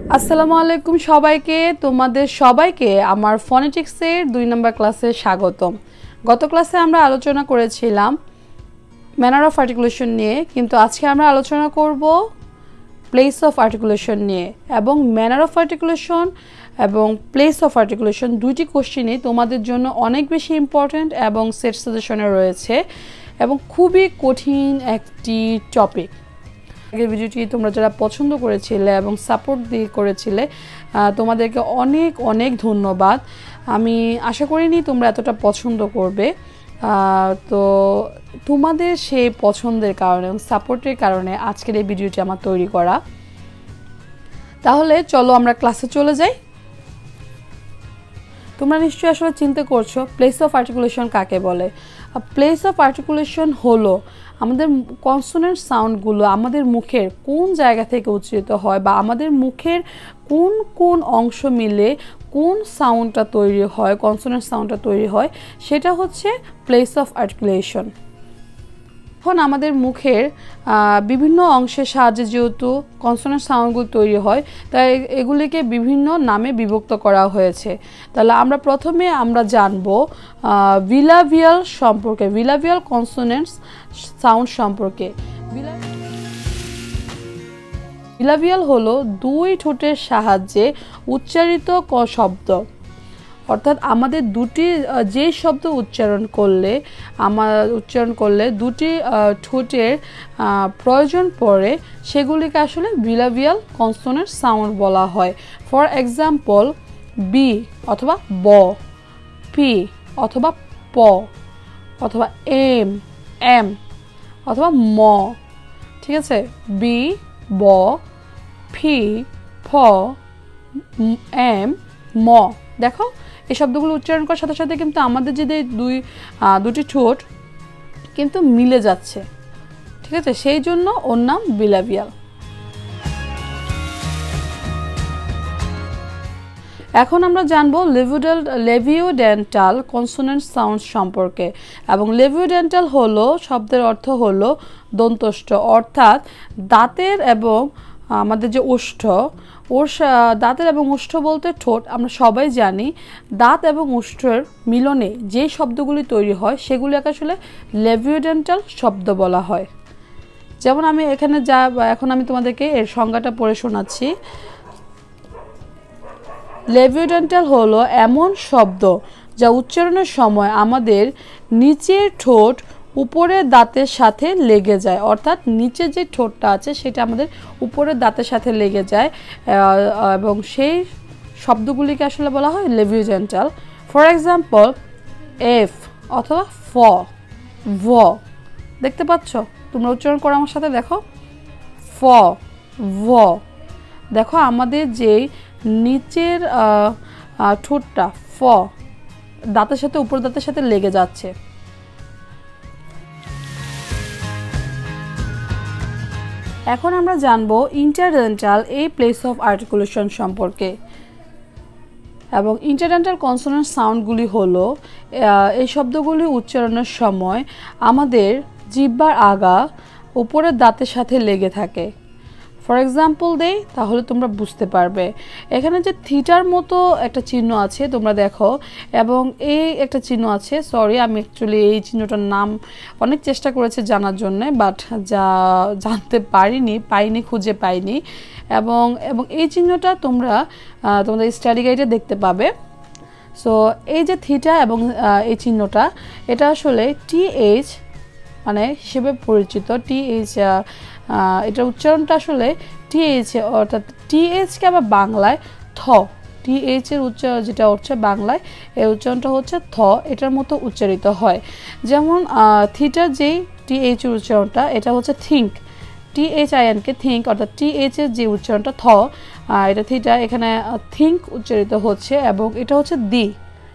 আসসালামু আলাইকুম সবাইকে তোমাদের সবাইকে আমার ফনেটিক্সের 2 নম্বর ক্লাসে স্বাগতম। গত ক্লাসে আমরা আলোচনা করেছিলাম ম্যানার অফ আর্টিকুলেশন নিয়ে, কিন্তু আজকে আমরা আলোচনা করব প্লেস অফ আর্টিকুলেশন নিয়ে। এবং ম্যানার অফ আর্টিকুলেশন এবং প্লেস অফ আর্টিকুলেশন দুইটি কোশ্চেনই তোমাদের জন্য অনেক বেশি ইম্পর্ট্যান্ট এবং সেট সাজেশনে রয়েছে এবং খুবই কঠিন একটি টপিক। আগের ভিডিওটি তোমরা যারা পছন্দ করেছিলে এবং সাপোর্ট দিয়ে করেছিলে তোমাদেরকে অনেক অনেক ধন্যবাদ। আমি আশা করিনি তোমরা এতটা পছন্দ করবে, তো তোমাদের সেই পছন্দের কারণে এবং সাপোর্টের কারণে আজকের এই ভিডিওটি আমার তৈরি করা। তাহলে চলো আমরা ক্লাসে চলে যাই। তোমরা নিশ্চয়ই আসলে চিন্তা করছো প্লেস অফ আর্টিকুলেশন কাকে বলে। প্লেস অফ আর্টিকুলেশন হলো আমাদের কনসোনেন্ট সাউন্ডগুলো আমাদের মুখের কোন জায়গা থেকে উচ্চারিত হয় বা আমাদের মুখের কোন কোন অংশ মিলে কোন সাউন্ডটা তৈরি হয়, কনসোনেন্ট সাউন্ডটা তৈরি হয়, সেটা হচ্ছে প্লেস অফ আর্টিকুলেশন। এখন আমাদের মুখের বিভিন্ন অংশের সাহায্যে যেহেতু কনসোনেন্ট সাউন্ডগুলো তৈরি হয়, তাই এগুলিকে বিভিন্ন নামে বিভক্ত করা হয়েছে। তাহলে প্রথমে আমরা জানব বিলাভিয়াল সম্পর্কে, বিলাভিয়াল কনসোনেন্টস সাউন্ড সম্পর্কে। বিলাভিয়াল হলো দুই ঠোঁটের সাহায্যে উচ্চারিত শব্দ, অর্থাৎ আমাদের দুটি যে শব্দ উচ্চারণ করলে দুটি ঠোঁটের প্রয়োজন পড়ে সেগুলিকে আসলে বিলাভিয়াল কনসোনেন্ট সাউন্ড বলা হয়। ফর এক্সাম্পল, বি অথবা ব, পি অথবা প, অথবা এম এম অথবা ম। ঠিক আছে, বি, ব, ফি, ফ, এম, ম। দেখো এই শব্দগুলো উচ্চারণ করার সাথে সাথে কিন্তু আমাদের যে দুটি ঠোঁট কিন্তু মিলে যাচ্ছে। ঠিক আছে, সেই জন্য ওর নাম বিলাভিয়াল। এখন আমরা জানবো লেভিওডেন্টাল কনসোনেন্ট সাউন্ড সম্পর্কে। এবং লেভিওডেন্টাল হলো শব্দের অর্থ হলো দন্তস্থ, অর্থাৎ দাঁতের এবং আমাদের যে ওষ্ঠ, দাঁতের এবং ওষ্ঠ বলতে ঠোঁট, আমরা সবাই জানি দাঁত এবং ওষ্ঠের মিলনে যে শব্দগুলি তৈরি হয় সেগুলিকে আসলে লেভিওডেন্টাল শব্দ বলা হয়। যেমন আমি এখন আমি তোমাদেরকে এর সংজ্ঞাটা পড়ে শোনাচ্ছি। লেভিওডেন্টাল হলো এমন শব্দ যা উচ্চারণের সময় আমাদের নিচের ঠোঁট উপরের দাঁতের সাথে লেগে যায়, অর্থাৎ নিচে যে ঠোঁটটা আছে সেটা আমাদের উপরের দাঁতের সাথে লেগে যায় এবং সেই শব্দগুলিকে আসলে বলা হয় লেভিওডেন্টাল। ফর এক্সাম্পল, এফ অথবা ফ, ভ। দেখতে পাচ্ছ? তোমরা উচ্চারণ করো আমার সাথে, দেখো ফ, ভ। দেখো আমাদের যে নিচের ঠোঁটটা ফ দাঁতের সাথে উপর দাঁতের সাথে লেগে যাচ্ছে। এখন আমরা জানবো ইন্টারডেন্টাল এই প্লেস অফ আর্টিকুলেশন সম্পর্কে। এবং ইন্টারডেন্টাল কনসোনেন্ট সাউন্ডগুলি হলো এই শব্দগুলি উচ্চারণের সময় আমাদের জিহ্বার আগা উপরের দাঁতের সাথে লেগে থাকে। ফর এক্সাম্পল দেই, তাহলে তোমরা বুঝতে পারবে। এখানে যে থিটার মতো একটা চিহ্ন আছে তোমরা দেখো, এবং এই একটা চিহ্ন আছে, সরি আমি অ্যাকচুয়ালি এই চিহ্নটার নাম অনেক চেষ্টা করেছি জানার জন্য, বাট জানতে পাইনি, খুঁজে পাইনি। এবং এই চিহ্নটা তোমরা তোমাদের স্টাডি গাইডে দেখতে পাবে। সো এই যে থিটা এবং এই চিহ্নটা, এটা আসলে টিএইচ মানে হিসেবে পরিচিত। টিএইচ এটার উচ্চারণটা আসলে টিএইচ, অর্থাৎ টিএইচকে আবার বাংলায় থ, টিএইচ এর উচ্চারণ যেটা হচ্ছে বাংলায় এর উচ্চারণটা হচ্ছে থ, এটার মতো উচ্চারিত হয়। যেমন থিটার যেই টিএইচ এর উচ্চারণটা এটা হচ্ছে থিঙ্ক, THINK থিঙ্ক, অর্থাৎ টিএইচ এর যে উচ্চারণটা থ, এটা থিটা, এখানে থিঙ্ক উচ্চারিত হচ্ছে এবং এটা হচ্ছে দি।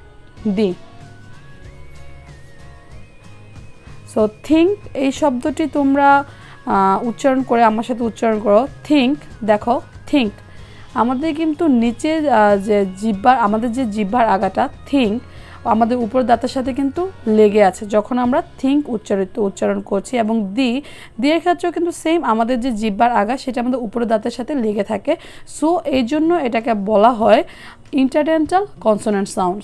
সো থিঙ্ক এই শব্দটি তোমরা উচ্চারণ করে আমার সাথে উচ্চারণ করো, থিঙ্ক। দেখো থিঙ্ক আমাদের কিন্তু নিচে যে আমাদের যে জিহ্বার আগাটা থিঙ্ক, আমাদের উপরের দাঁতের সাথে কিন্তু লেগে আছে যখন আমরা থিঙ্ক উচ্চারণ করছি, এবং দি এর ক্ষেত্রেও কিন্তু সেম, আমাদের যে জিহ্বার আগা সেটা আমাদের উপরের দাঁতের সাথে লেগে থাকে। সো এই জন্য এটাকে বলা হয় ইন্টারডেন্টাল কনসোনেন্ট সাউন্ডস।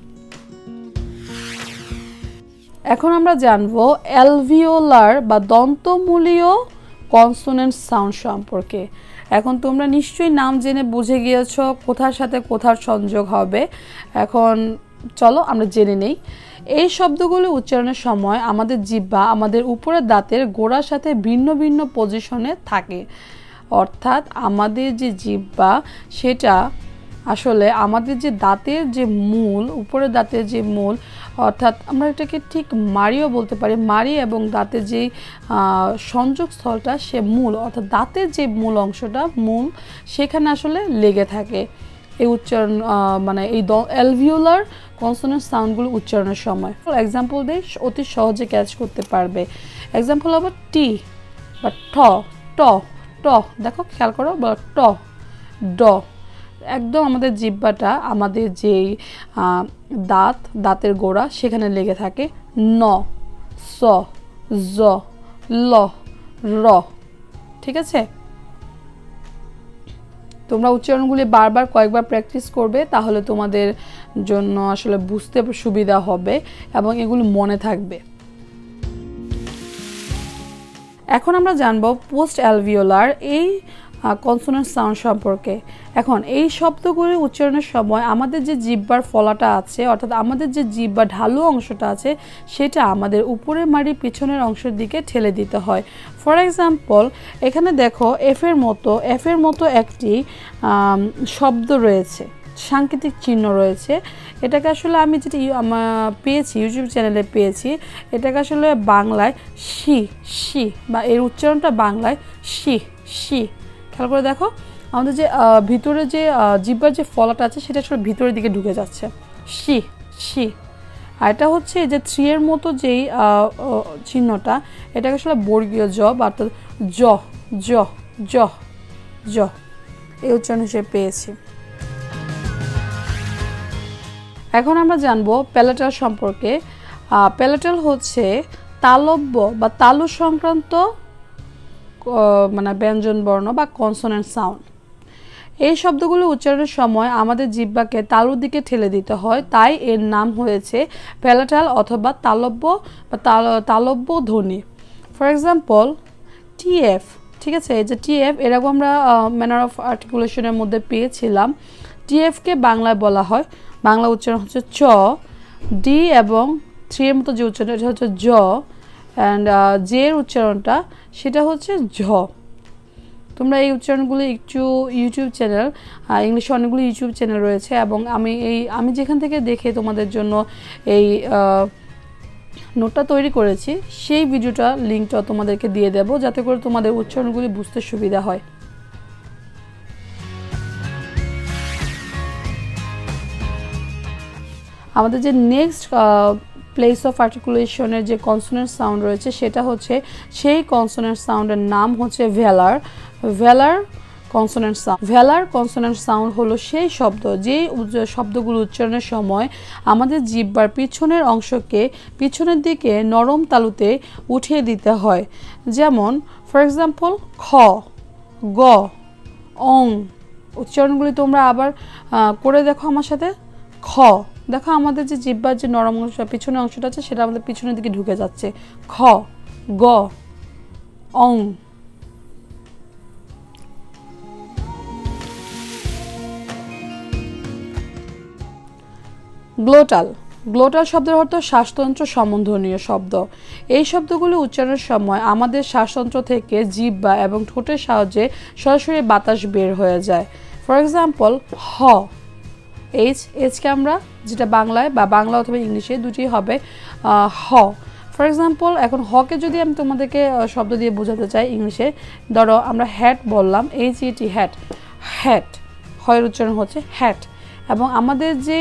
এখন আমরা জানবো অ্যালভিওলার বা দন্তমূলীয় কনসোনেন্ট সাউন্ড সম্পর্কে। এখন তোমরা নিশ্চয়ই নাম জেনে বুঝে গিয়েছ কোথার সাথে কোথার সংযোগ হবে। এখন চলো আমরা জেনে নেই। এই শব্দগুলি উচ্চারণের সময় আমাদের জিহ্বা আমাদের উপরের দাঁতের গোড়ার সাথে ভিন্ন ভিন্ন পজিশনে থাকে, অর্থাৎ আমাদের যে জিহ্বা সেটা আসলে আমাদের যে দাঁতের যে মূল, উপরের দাঁতের যে মূল, অর্থাৎ আমরা এটাকে ঠিক মাড়িও বলতে পারি, মাড়ি এবং দাঁতের যে সংযোগস্থলটা সে মূল, অর্থাৎ দাঁতের যে মূল অংশটা মূল সেখানে আসলে লেগে থাকে এই উচ্চারণ, মানে এই অ্যালভিওলার কনসোনেন্ট সাউন্ডগুলো উচ্চারণের সময়। এক্সাম্পল দিয়ে অতি সহজে ক্যাচ করতে পারবে। এক্সাম্পল হবে টি বা ঠ, ট ট, দেখো খেয়াল করো, বা ট, ড। একদম আমাদের জিহ্বাটা আমাদের যেই দাঁতের গোড়া সেখানে লেগে থাকে। ন, স, জ, ল, র। ঠিক আছে, তোমরা উচ্চারণগুলি বারবার কয়েকবার প্র্যাকটিস করবে, তাহলে তোমাদের জন্য আসলে বুঝতে সুবিধা হবে এবং এগুলো মনে থাকবে। এখন আমরা জানবো পোস্ট অ্যালভিওলার এই কনসোনেন্ট সাউন্ড সম্পর্কে। এখন এই শব্দগুলি উচ্চারণের সময় আমাদের যে জিহ্বার ফলাটা আছে, অর্থাৎ আমাদের যে জিহ্বার ঢালু অংশটা আছে সেটা আমাদের উপরের মাড়ির পিছনের অংশের দিকে ঠেলে দিতে হয়। ফর এক্সাম্পল এখানে দেখো এফ এর মতো একটি শব্দ রয়েছে, সাংকেতিক চিহ্ন রয়েছে। এটাকে আসলে আমি যেটা পেয়েছি, ইউটিউব চ্যানেলে পেয়েছি, এটাকে আসলে বাংলায় শি বা এর উচ্চারণটা বাংলায় শি। খেয়াল করে দেখো, আমাদের যে ভিতরে যে জিহ্বার যে ফলাটা আছে সেটা আসলে ভিতরের দিকে ঢুকে যাচ্ছে, শি। আর এটা হচ্ছে যে 3 এর মতো যেই চিহ্নটা, এটাকে আসলে বর্গীয় জ বা জ এই উচ্চারণ হিসেবে পেয়েছি। এখন আমরা জানবো প্যালেটাল সম্পর্কে। প্যালেটাল হচ্ছে তালব্য বা তালু সংক্রান্ত মানে ব্যঞ্জন বর্ণ বা কনসোনেন্ট সাউন্ড। এই শব্দগুলো উচ্চারণের সময় আমাদের জিহ্বাকে তালুর দিকে ঠেলে দিতে হয়, তাই এর নাম হয়েছে প্যালেটাল অথবা তালব্য বা তালব্য ধ্বনি। ফর এক্সাম্পল টিএফ, ঠিক আছে, এই যে টিএফ এরকম আমরা ম্যানার অফ আর্টিকুলেশনের মধ্যে পেয়েছিলাম। টিএফকে বাংলায় বলা হয়, বাংলা উচ্চারণ হচ্ছে চ, ডি এবং 3 এর মতো যে উচ্চারণ এটা হচ্ছে জ, অ্যান্ড জে এর উচ্চারণটা সেটা হচ্ছে ঝ। তোমরা এই উচ্চারণগুলি একটু ইউটিউব চ্যানেল, ইংলিশে অনেকগুলো ইউটিউব চ্যানেল রয়েছে, এবং আমি যেখান থেকে দেখে তোমাদের জন্য এই নোটটা তৈরি করেছি সেই ভিডিওটা লিঙ্কটা তোমাদেরকে দিয়ে দেব, যাতে করে তোমাদের উচ্চারণগুলি বুঝতে সুবিধা হয়। আমাদের যে নেক্সট প্লেস অফ আর্টিকুলেশনের যে কনসোনেন্ট সাউন্ড রয়েছে সেটা হচ্ছে, সেই কনসোনেন্ট সাউন্ডের নাম হচ্ছে velar consonant sound. Velar consonant sound হলো সেই শব্দ যে শব্দগুলো উচ্চারণের সময় আমাদের জিহ্বার পিছনের অংশকে পিছনের দিকে নরম তালুতে উঠিয়ে দিতে হয়। যেমন ফর এক্সাম্পল খ, গ, অং। উচ্চারণগুলি তোমরা আবার করে দেখো আমার সাথে। খ, দেখো আমাদের যে জিহ্বার যে নরম অংশ পিছনের অংশটা আছে সেটা আমাদের পিছনের দিকে ঢুকে যাচ্ছে। খ, গ, অং। গ্লোটাল শব্দের অর্থ শ্বাসতন্ত্র সম্বন্ধনীয় শব্দ। এই শব্দগুলো উচ্চারণের সময় আমাদের শ্বাসতন্ত্র থেকে জিহ্বা এবং ঠোঁটের সাহায্যে সরাসরি বাতাস বের হয়ে যায়। ফর এক্সাম্পল হ, এইচকে আমরা যেটা বাংলায় বা বাংলা অথবা ইংলিশে দুটি হবে হ। ফর এক্সাম্পল এখন হকে যদি আমি তোমাদেরকে শব্দ দিয়ে বোঝাতে চাই ইংলিশে, ধরো আমরা হ্যাট বললাম, HET, হ্যাট, হয়ের উচ্চারণ হচ্ছে হ্যাট। এবং আমাদের যে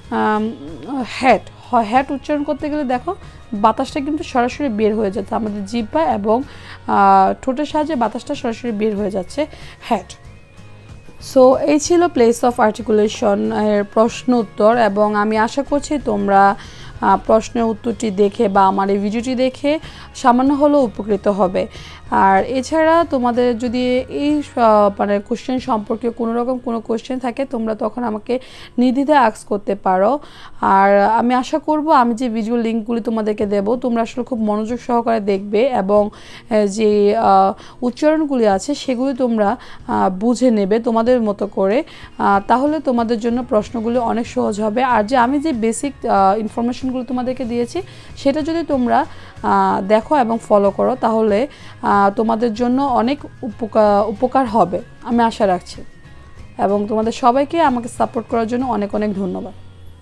হ্যাট উচ্চারণ করতে গেলে দেখো বাতাসটা কিন্তু সরাসরি বের হয়ে যাচ্ছে, আমাদের জিহ্বা এবং ঠোঁটের সাহায্যে বাতাসটা সরাসরি বের হয়ে যাচ্ছে, হ্যাট। সো এই ছিল প্লেস অফ আর্টিকুলেশন এর প্রশ্ন উত্তর, এবং আমি আশা করছি তোমরা প্রশ্নের উত্তরটি দেখে বা আমার এই ভিডিওটি দেখে সামান্য হলেও উপকৃত হবে। আর এছাড়া তোমাদের যদি এই মানে কোশ্চেন সম্পর্কে কোনো রকম কোনো কোশ্চেন থাকে তোমরা তখন আমাকে নির্দ্বিধায় আস্ক করতে পারো। আর আমি আশা করব আমি যে ভিডিও লিঙ্কগুলি তোমাদেরকে দেব তোমরা আসলে খুব মনোযোগ সহকারে দেখবে, এবং যে উচ্চারণগুলি আছে সেগুলি তোমরা বুঝে নেবে তোমাদের মতো করে, তাহলে তোমাদের জন্য প্রশ্নগুলি অনেক সহজ হবে। আর যে আমি যে বেসিক ইনফরমেশনগুলো তোমাদেরকে দিয়েছি সেটা যদি তোমরা দেখো এবং ফলো করো তাহলে তোমাদের জন্য অনেক উপকার হবে আমি আশা রাখছি। এবং তোমাদের সবাইকে আমাকে সাপোর্ট করার জন্য অনেক অনেক ধন্যবাদ।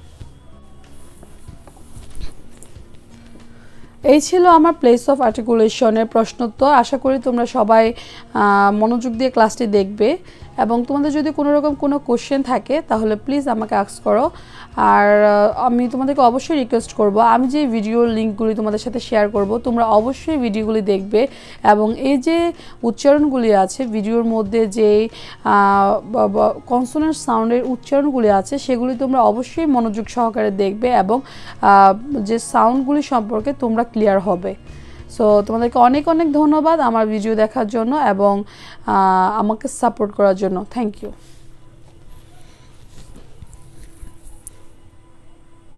এই ছিল আমার প্লেস অফ আর্টিকুলেশনের প্রশ্নোত্তর। আশা করি তোমরা সবাই মনোযোগ দিয়ে ক্লাসটি দেখবে, এবং তোমাদের যদি কোনো রকম কোনো কোশ্চেন থাকে তাহলে প্লিজ আমাকে আস্ক করো। আর আমি তোমাদেরকে অবশ্যই রিকোয়েস্ট করব আমি যে ভিডিওর লিঙ্কগুলি তোমাদের সাথে শেয়ার করব তোমরা অবশ্যই ভিডিওগুলি দেখবে, এবং এই যে উচ্চারণগুলি আছে ভিডিওর মধ্যে যে কনসোনেন্ট সাউন্ডের উচ্চারণগুলি আছে সেগুলি তোমরা অবশ্যই মনোযোগ সহকারে দেখবে, এবং যে সাউন্ডগুলি সম্পর্কে তোমরা ক্লিয়ার হবে। সো তোমাদেরকে অনেক অনেক ধন্যবাদ আমার ভিডিও দেখার জন্য এবং আমাকে সাপোর্ট করার জন্য। Thank you.